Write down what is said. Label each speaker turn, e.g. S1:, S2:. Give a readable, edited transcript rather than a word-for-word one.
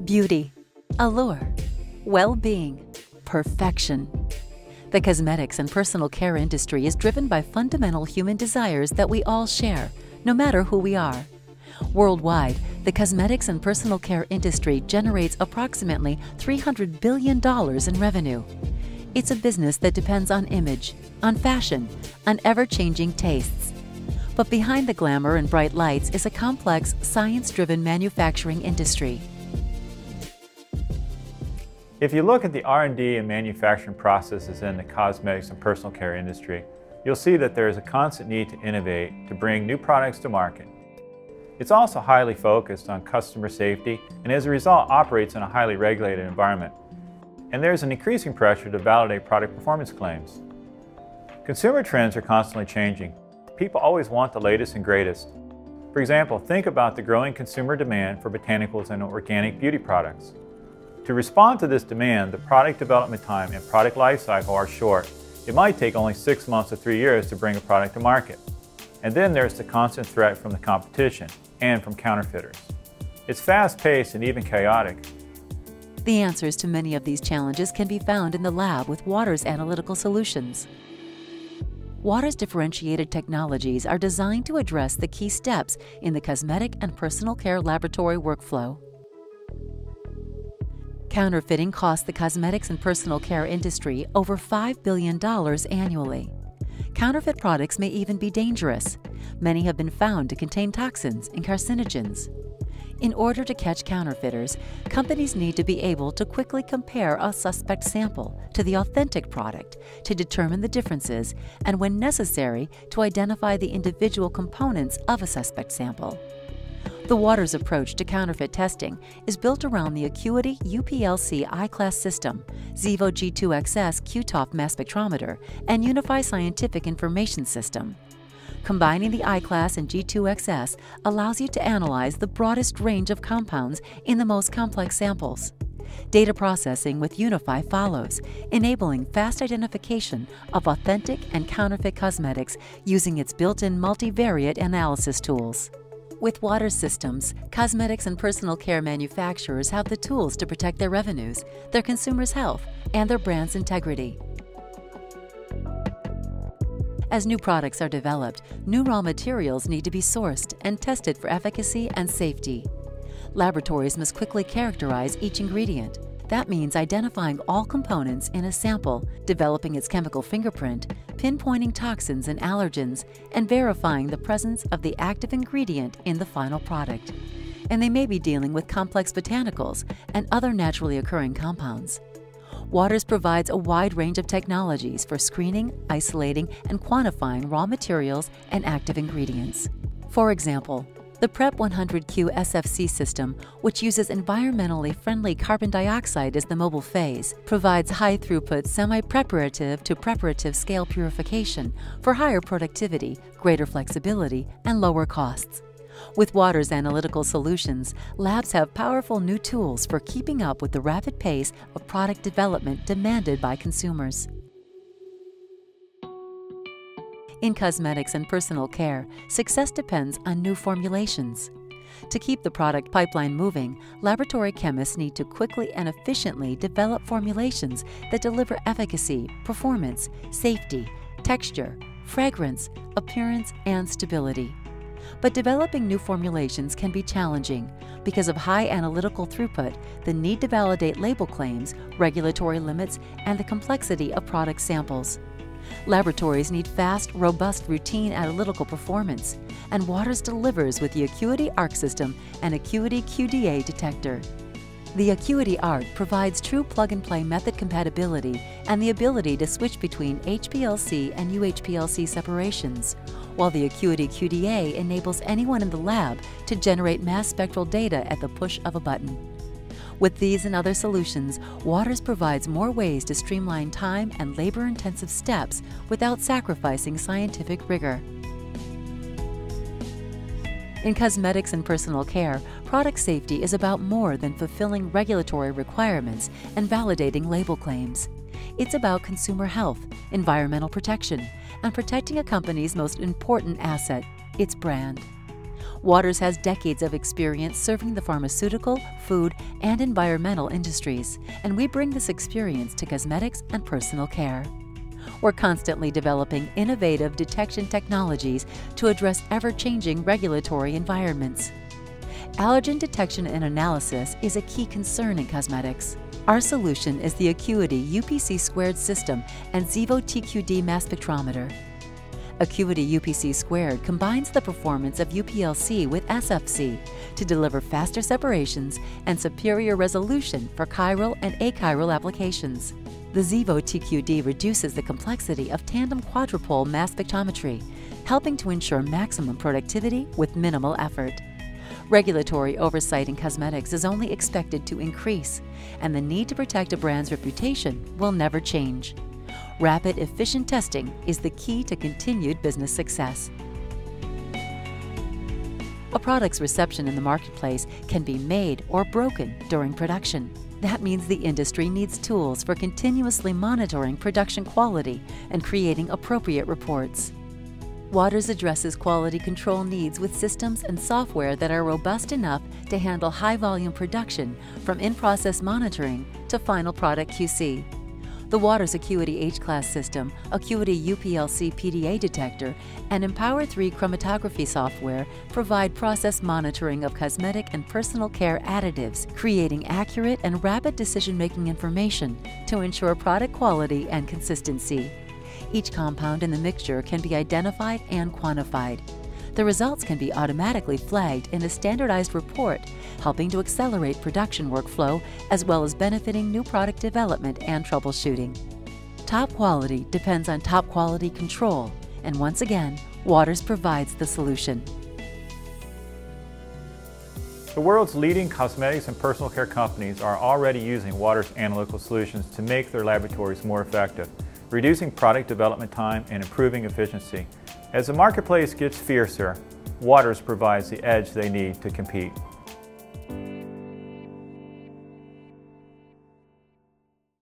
S1: Beauty, allure, well-being, perfection. The cosmetics and personal care industry is driven by fundamental human desires that we all share, no matter who we are. Worldwide, the cosmetics and personal care industry generates approximately $300 billion in revenue. It's a business that depends on image, on fashion, on ever-changing tastes. But behind the glamour and bright lights is a complex, science-driven manufacturing industry.
S2: If you look at the R&D and manufacturing processes in the cosmetics and personal care industry, you'll see that there is a constant need to innovate to bring new products to market. It's also highly focused on customer safety and as a result operates in a highly regulated environment. And there's an increasing pressure to validate product performance claims. Consumer trends are constantly changing. People always want the latest and greatest. For example, think about the growing consumer demand for botanicals and organic beauty products. To respond to this demand, the product development time and product life cycle are short. It might take only 6 months to 3 years to bring a product to market. And then there's the constant threat from the competition and from counterfeiters. It's fast-paced and even chaotic.
S1: The answers to many of these challenges can be found in the lab with Waters Analytical Solutions. Waters' differentiated technologies are designed to address the key steps in the cosmetic and personal care laboratory workflow. Counterfeiting costs the cosmetics and personal care industry over $5 billion annually. Counterfeit products may even be dangerous. Many have been found to contain toxins and carcinogens. In order to catch counterfeiters, companies need to be able to quickly compare a suspect sample to the authentic product to determine the differences and, when necessary, to identify the individual components of a suspect sample. The Waters approach to counterfeit testing is built around the Acuity UPLC I-Class system, Xevo G2XS QTOF mass spectrometer, and Unify Scientific Information System. Combining the I-Class and G2XS allows you to analyze the broadest range of compounds in the most complex samples. Data processing with Unify follows, enabling fast identification of authentic and counterfeit cosmetics using its built-in multivariate analysis tools. With Waters systems, cosmetics and personal care manufacturers have the tools to protect their revenues, their consumers' health, and their brand's integrity. As new products are developed, new raw materials need to be sourced and tested for efficacy and safety. Laboratories must quickly characterize each ingredient. That means identifying all components in a sample, developing its chemical fingerprint, pinpointing toxins and allergens, and verifying the presence of the active ingredient in the final product. And they may be dealing with complex botanicals and other naturally occurring compounds. Waters provides a wide range of technologies for screening, isolating, and quantifying raw materials and active ingredients. For example, the PREP 100Q SFC system, which uses environmentally friendly carbon dioxide as the mobile phase, provides high-throughput semi-preparative to preparative scale purification for higher productivity, greater flexibility, and lower costs. With Waters Analytical Solutions, labs have powerful new tools for keeping up with the rapid pace of product development demanded by consumers. In cosmetics and personal care, success depends on new formulations. To keep the product pipeline moving, laboratory chemists need to quickly and efficiently develop formulations that deliver efficacy, performance, safety, texture, fragrance, appearance, and stability. But developing new formulations can be challenging because of high analytical throughput, the need to validate label claims, regulatory limits, and the complexity of product samples. Laboratories need fast, robust routine analytical performance, and Waters delivers with the Acuity ARC system and Acuity QDA detector. The Acuity ARC provides true plug-and-play method compatibility and the ability to switch between HPLC and UHPLC separations, while the Acuity QDA enables anyone in the lab to generate mass spectral data at the push of a button. With these and other solutions, Waters provides more ways to streamline time and labor-intensive steps without sacrificing scientific rigor. In cosmetics and personal care, product safety is about more than fulfilling regulatory requirements and validating label claims. It's about consumer health, environmental protection, and protecting a company's most important asset, its brand. Waters has decades of experience serving the pharmaceutical, food, and environmental industries, and we bring this experience to cosmetics and personal care. We're constantly developing innovative detection technologies to address ever-changing regulatory environments. Allergen detection and analysis is a key concern in cosmetics. Our solution is the Acuity UPC² system and Xevo TQ-D mass spectrometer. Acuity UPC² combines the performance of UPLC with SFC to deliver faster separations and superior resolution for chiral and achiral applications. The Xevo TQ-D reduces the complexity of tandem quadrupole mass spectrometry, helping to ensure maximum productivity with minimal effort. Regulatory oversight in cosmetics is only expected to increase, and the need to protect a brand's reputation will never change. Rapid, efficient testing is the key to continued business success. A product's reception in the marketplace can be made or broken during production. That means the industry needs tools for continuously monitoring production quality and creating appropriate reports. Waters addresses quality control needs with systems and software that are robust enough to handle high-volume production from in-process monitoring to final product QC. The Waters Acuity H-Class system, Acuity UPLC PDA detector, and Empower 3 chromatography software provide process monitoring of cosmetic and personal care additives, creating accurate and rapid decision-making information to ensure product quality and consistency. Each compound in the mixture can be identified and quantified. The results can be automatically flagged in a standardized report, helping to accelerate production workflow as well as benefiting new product development and troubleshooting. Top quality depends on top quality control, and once again, Waters provides the solution.
S2: The world's leading cosmetics and personal care companies are already using Waters analytical solutions to make their laboratories more effective, reducing product development time and improving efficiency. As the marketplace gets fiercer, Waters provides the edge they need to compete.